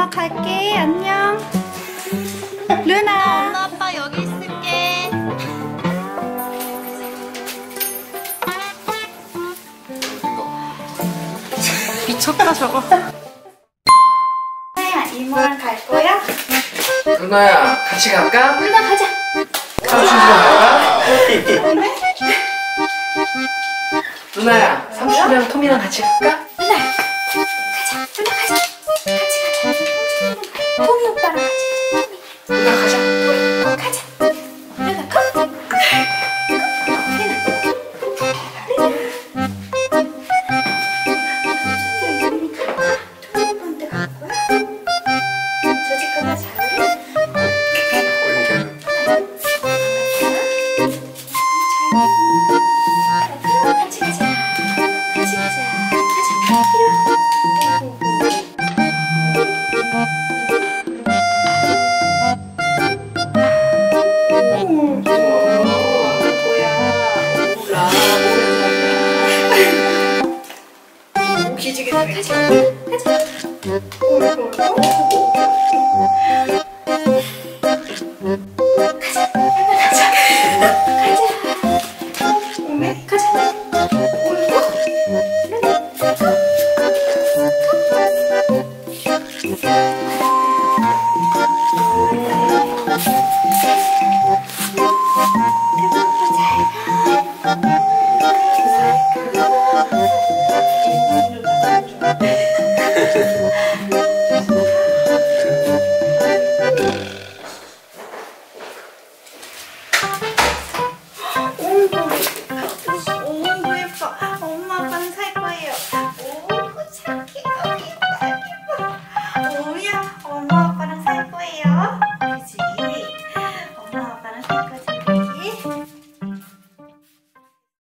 엄마 갈게. 안녕. 루나. 엄마 아빠 여기 있을게. 미쳤다 저거. 루나야 이모랑 갈 거야? 루나야 같이 갈까? 루나 가자. 삼촌이랑 갈까? 루나야 삼촌이랑 토미랑 같이 갈까? 루나 가자. 루나 가자. 같이 가자. 토미 오빠랑 같이 가자. 루나 가자. 가자. 루나 컴. 기지개 가자. 가자.